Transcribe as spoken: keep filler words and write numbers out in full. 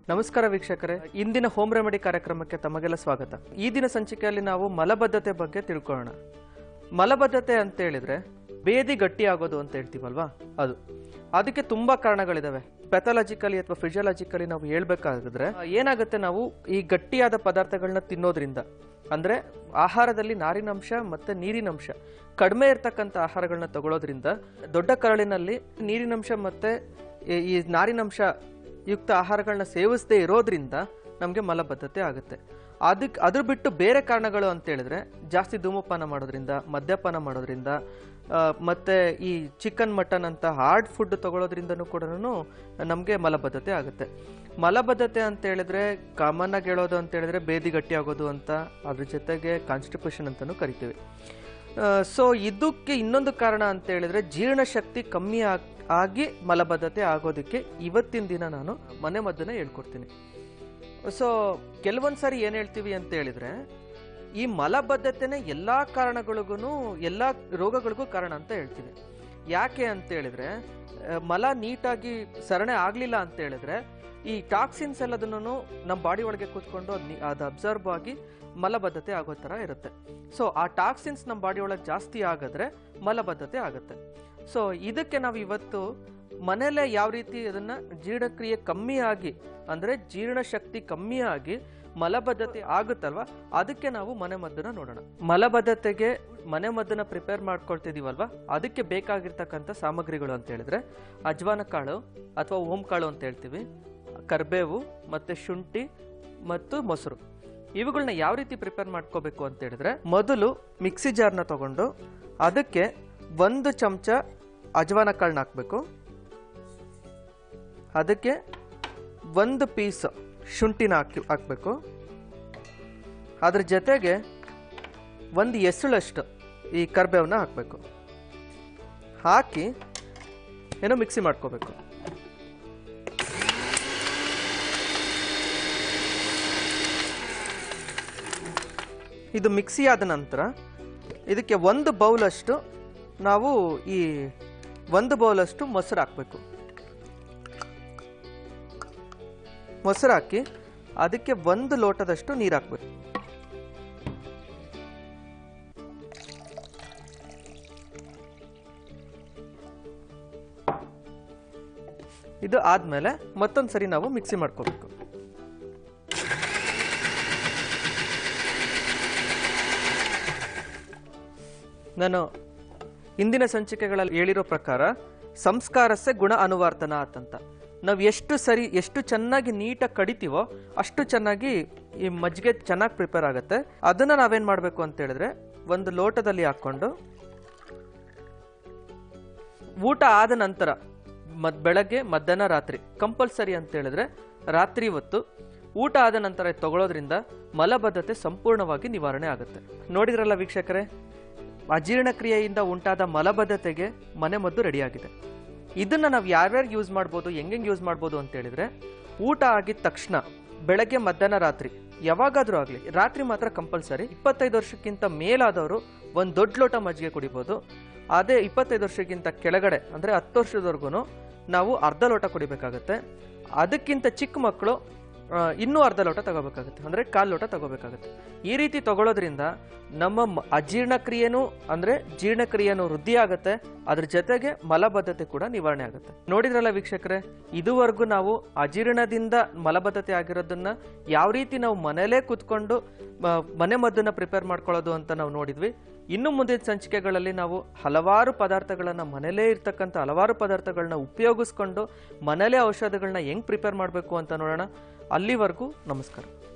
ನಮಸ್ಕಾರ ವೀಕ್ಷಕರೇ, ಇಂದಿನ ಹೋಮ್ ರೆಮಿಡಿ ಕಾರ್ಯಕ್ರಮಕ್ಕೆ ತಮಗೆಲ್ಲ ಸ್ವಾಗತ. ಈ ದಿನ ಸಂಚಿಕೆಯಲ್ಲಿ ನಾವು ಮಲಬದ್ಧತೆ ಬಗ್ಗೆ ತಿಳ್ಕೊಳ್ಳೋಣ. ಮಲಬದ್ಧತೆ ಅಂತ ಹೇಳಿದ್ರೆ ಬೇದಿ ಗಟ್ಟಿ ಆಗೋದು ಅಂತ ಹೇಳ್ತೀವಲ್ವಾ, ಅದು ಅದಕ್ಕೆ ತುಂಬಾ ಕಾರಣಗಳಿದಾವೆ. ಪೆಥಾಲಜಿಕಲಿ ಅಥವಾ ಫಿಸಿಯಾಲಜಿಕಲಿ ನಾವು ಹೇಳ್ಬೇಕಾದ್ರೆ ಏನಾಗುತ್ತೆ, ನಾವು ಈ ಗಟ್ಟಿಯಾದ ಪದಾರ್ಥಗಳನ್ನ ತಿನ್ನೋದ್ರಿಂದ, ಅಂದ್ರೆ ಆಹಾರದಲ್ಲಿ ನಾರಿನಂಶ ಮತ್ತೆ ನೀರಿನಂಶ ಕಡಿಮೆ ಇರ್ತಕ್ಕಂಥ ಆಹಾರಗಳನ್ನ ತಗೊಳ್ಳೋದ್ರಿಂದ, ದೊಡ್ಡ ಕರಳಿನಲ್ಲಿ ನೀರಿನಂಶ ಮತ್ತೆ ಈ ನಾರಿನಂಶ ಯುಕ್ತ ಆಹಾರಗಳನ್ನ ಸೇವಿಸದೇ ಇರೋದ್ರಿಂದ ನಮಗೆ ಮಲಬದ್ಧತೆ ಆಗುತ್ತೆ. ಅದಕ್ಕೆ ಅದ್ರ ಬಿಟ್ಟು ಬೇರೆ ಕಾರಣಗಳು ಅಂತ ಹೇಳಿದ್ರೆ ಜಾಸ್ತಿ ಧೂಮಪಾನ ಮಾಡೋದ್ರಿಂದ, ಮದ್ಯಪಾನ ಮಾಡೋದ್ರಿಂದ, ಮತ್ತೆ ಈ ಚಿಕನ್ ಮಟನ್ ಅಂತ ಹಾರ್ಡ್ ಫುಡ್ ತಗೊಳ್ಳೋದ್ರಿಂದನೂ ಕೂಡ ನಮಗೆ ಮಲಬದ್ಧತೆ ಆಗುತ್ತೆ. ಮಲಬದ್ಧತೆ ಅಂತ ಹೇಳಿದ್ರೆ ಕಾಮನ್ ಆಗಿ ಹೇಳೋದು ಅಂತ ಹೇಳಿದ್ರೆ ಬೇದಿ ಗಟ್ಟಿ ಆಗೋದು ಅಂತ, ಅದ್ರ ಜೊತೆಗೆ ಕಾನ್ಸ್ಟಿಪೇಷನ್ ಅಂತಾನೂ ಕರಿತೀವಿ. ಸೊ ಇದಕ್ಕೆ ಇನ್ನೊಂದು ಕಾರಣ ಅಂತ ಹೇಳಿದ್ರೆ ಜೀರ್ಣಶಕ್ತಿ ಕಮ್ಮಿ ಆಗಿ ಮಲಬದ್ಧತೆ ಆಗೋದಕ್ಕೆ ಇವತ್ತಿನ ದಿನ ನಾನು ಮನೆ ಮದ್ದನ್ನ ಹೇಳ್ಕೊಡ್ತೀನಿ. ಸೊ ಕೆಲವೊಂದ್ಸರಿ ಏನ್ ಹೇಳ್ತೀವಿ ಅಂತ ಹೇಳಿದ್ರೆ, ಈ ಮಲಬದ್ಧತೆನೆ ಎಲ್ಲಾ ಕಾರಣಗಳಿಗೂ ಎಲ್ಲಾ ರೋಗಗಳಿಗೂ ಕಾರಣ ಅಂತ ಹೇಳ್ತೀವಿ. ಯಾಕೆ ಅಂತ ಹೇಳಿದ್ರೆ, ಮಲ ನೀಟಾಗಿ ಸರಣೆ ಆಗ್ಲಿಲ್ಲ ಅಂತ ಹೇಳಿದ್ರೆ ಈ ಟಾಕ್ಸಿನ್ಸ್ ಎಲ್ಲದನ್ನು ನಮ್ಮ ಬಾಡಿ ಒಳಗೆ ಕೂತ್ಕೊಂಡು ಅದು ಅದು ಅಬ್ಸರ್ವ್ ಆಗಿ ಮಲಬದ್ಧತೆ ಆಗೋ ತರ ಇರುತ್ತೆ. ಸೊ ಆ ಟಾಕ್ಸಿನ್ಸ್ ನಮ್ಮ ಬಾಡಿ ಒಳಗೆ ಜಾಸ್ತಿ ಆಗಿದ್ರೆ ಮಲಬದ್ಧತೆ ಆಗುತ್ತೆ. ಸೊ ಇದಕ್ಕೆ ನಾವು ಇವತ್ತು ಮನೇಲೆ ಯಾವ ರೀತಿ ಅದನ್ನ ಜೀರ್ಣಕ್ರಿಯೆ ಕಮ್ಮಿ ಆಗಿ, ಅಂದ್ರೆ ಜೀರ್ಣಶಕ್ತಿ ಕಮ್ಮಿ ಆಗಿ ಮಲಬದ್ಧತೆ ಆಗುತ್ತಲ್ವಾ, ಅದಕ್ಕೆ ನಾವು ಮನೆ ಮದ್ದನ್ನ ನೋಡೋಣ. ಮಲಬದ್ಧತೆಗೆ ಮನೆ ಮದ್ದನ್ನ ಪ್ರಿಪೇರ್ ಮಾಡ್ಕೊಳ್ತಿದೀವಲ್ವಾ, ಅದಕ್ಕೆ ಬೇಕಾಗಿರ್ತಕ್ಕಂಥ ಸಾಮಗ್ರಿಗಳು ಅಂತ ಹೇಳಿದ್ರೆ ಅಜ್ವಾನ ಕಾಳು ಅಥವಾ ಓಂ ಕಾಳು ಅಂತ ಹೇಳ್ತೀವಿ, ಕರ್ಬೇವು ಮತ್ತೆ ಶುಂಠಿ ಮತ್ತು ಮೊಸರು. ಇವುಗಳನ್ನ ಯಾವ ರೀತಿ ಪ್ರಿಪೇರ್ ಮಾಡ್ಕೋಬೇಕು ಅಂತ ಹೇಳಿದ್ರೆ, ಮೊದಲು ಮಿಕ್ಸಿ ಜಾರ್ನ ತಗೊಂಡು ಅದಕ್ಕೆ ಒಂದು ಚಮಚ ಅಜ್ವಾನ ಕಾಳನ್ನ ಹಾಕ್ಬೇಕು, ಅದಕ್ಕೆ ಒಂದು ಪೀಸ್ ಶುಂಠಿನ ಹಾಕಿ ಹಾಕ್ಬೇಕು, ಅದ್ರ ಜೊತೆಗೆ ಒಂದು ಎಸಳಷ್ಟು ಈ ಕರ್ಬೇವನ್ನ ಹಾಕ್ಬೇಕು. ಹಾಕಿ ಏನೋ ಮಿಕ್ಸಿ ಮಾಡ್ಕೋಬೇಕು. ಇದು ಮಿಕ್ಸಿ ಆದ ನಂತರ ಇದಕ್ಕೆ ಒಂದು ಬೌಲಷ್ಟು ನಾವು ಈ ಒಂದು ಬೌಲಷ್ಟು ಮೊಸರು ಹಾಕಬೇಕು. ಮೊಸರು ಹಾಕಿ ಅದಕ್ಕೆ ಒಂದು ಲೋಟದಷ್ಟು ನೀರು ಹಾಕಬೇಕು. ಇದು ಆದ್ಮೇಲೆ ಮತ್ತೊಂದು ಸರಿ ನಾವು ಮಿಕ್ಸಿ ಮಾಡ್ಕೋಬೇಕು. ನಾನು ಇಂದಿನ ಸಂಚಿಕೆಗಳಲ್ಲಿ ಹೇಳಿರೋ ಪ್ರಕಾರ ಸಂಸ್ಕಾರಸ್ಸೆ ಗುಣ ಅನುವರ್ತನ ಅಂತ, ನಾವು ಎಷ್ಟು ಸರಿ ಎಷ್ಟು ಚೆನ್ನಾಗಿ ನೀಟಾಗಿ ಕಡಿತೀವೋ ಅಷ್ಟು ಚೆನ್ನಾಗಿ ಈ ಮಜ್ಜಿಗೆ ಚೆನ್ನಾಗಿ ಪ್ರಿಪೇರ್ ಆಗುತ್ತೆ. ಅದನ್ನ ನಾವೇನ್ ಮಾಡ್ಬೇಕು ಅಂತ ಹೇಳಿದ್ರೆ, ಒಂದು ಲೋಟದಲ್ಲಿ ಹಾಕೊಂಡು ಊಟ ಆದ ನಂತರ ಮದ್ ಬೆಳಗ್ಗೆ ಮಧ್ಯಾಹ್ನ ರಾತ್ರಿ ಕಂಪಲ್ಸರಿ ಅಂತ ಹೇಳಿದ್ರೆ ರಾತ್ರಿ ಹೊತ್ತು ಊಟ ಆದ ನಂತರ ತಗೊಳ್ಳೋದ್ರಿಂದ ಮಲಬದ್ಧತೆ ಸಂಪೂರ್ಣವಾಗಿ ನಿವಾರಣೆ ಆಗುತ್ತೆ. ನೋಡಿದ್ರಲ್ಲ ವೀಕ್ಷಕರೇ, ಅಜೀರ್ಣಕ್ರಿಯೆಯಿಂದ ಉಂಟಾದ ಮಲಬದ್ಧತೆಗೆ ಮನೆ ಮದ್ದು ರೆಡಿಯಾಗಿದೆ. ಇದನ್ನ ನಾವು ಯಾರ್ಯಾರು ಯೂಸ್ ಮಾಡ್ಬೋದು, ಹೆಂಗೆಂಗೆ ಯೂಸ್ ಮಾಡ್ಬೋದು ಅಂತ ಹೇಳಿದ್ರೆ, ಊಟ ಆಗಿದ ತಕ್ಷಣ ಬೆಳಗ್ಗೆ ಮಧ್ಯಾಹ್ನ ರಾತ್ರಿ ಯಾವಾಗಾದ್ರೂ ಆಗಲಿ, ರಾತ್ರಿ ಮಾತ್ರ ಕಂಪಲ್ಸರಿ. ಇಪ್ಪತ್ತೈದು ವರ್ಷಕ್ಕಿಂತ ಮೇಲಾದವರು ಒಂದು ದೊಡ್ಡ ಲೋಟ ಮಜ್ಜಿಗೆ ಕುಡಿಬೋದು. ಅದೇ ಇಪ್ಪತ್ತೈದು ವರ್ಷಕ್ಕಿಂತ ಕೆಳಗಡೆ ಅಂದ್ರೆ ಹತ್ತು ವರ್ಷದವರೆಗೂ ನಾವು ಅರ್ಧ ಲೋಟ ಕುಡಿಬೇಕಾಗತ್ತೆ. ಅದಕ್ಕಿಂತ ಚಿಕ್ಕ ಮಕ್ಕಳು ಇನ್ನೂ ಅರ್ಧ ಲೋಟ ತಗೋಬೇಕಾಗುತ್ತೆ, ಅಂದ್ರೆ ಕಾಲು ಲೋಟ ತಗೋಬೇಕಾಗುತ್ತೆ. ಈ ರೀತಿ ತಗೊಳ್ಳೋದ್ರಿಂದ ನಮ್ಮ ಅಜೀರ್ಣಕ್ರಿಯೆನೂ ಅಂದ್ರೆ ಜೀರ್ಣಕ್ರಿಯೆನೂ ವೃದ್ಧಿ ಆಗುತ್ತೆ, ಅದ್ರ ಜೊತೆಗೆ ಮಲಬದ್ಧತೆ ಕೂಡ ನಿವಾರಣೆ ಆಗುತ್ತೆ. ನೋಡಿದ್ರಲ್ಲ ವೀಕ್ಷಕರೇ, ಇದುವರೆಗೂ ನಾವು ಅಜೀರ್ಣದಿಂದ ಮಲಬದ್ಧತೆ ಆಗಿರೋದನ್ನ ಯಾವ ರೀತಿ ನಾವು ಮನೇಲೇ ಕೂತ್ಕೊಂಡು ಮನೆ ಮದ್ದನ್ನ ಪ್ರಿಪೇರ್ ಮಾಡ್ಕೊಳ್ಳೋದು ಅಂತ ನಾವು ನೋಡಿದ್ವಿ. ಇನ್ನು ಮುಂದಿನ ಸಂಚಿಕೆಗಳಲ್ಲಿ ನಾವು ಹಲವಾರು ಪದಾರ್ಥಗಳನ್ನ ಮನೇಲೇ ಇರ್ತಕ್ಕಂಥ ಹಲವಾರು ಪದಾರ್ಥಗಳನ್ನ ಉಪಯೋಗಿಸ್ಕೊಂಡು ಮನೇಲೇ ಔಷಧಗಳನ್ನ ಹೆಂಗ್ ಪ್ರಿಪೇರ್ ಮಾಡಬೇಕು ಅಂತ ನೋಡೋಣ. ಅಲ್ಲಿವರೆಗೂ ನಮಸ್ಕಾರ.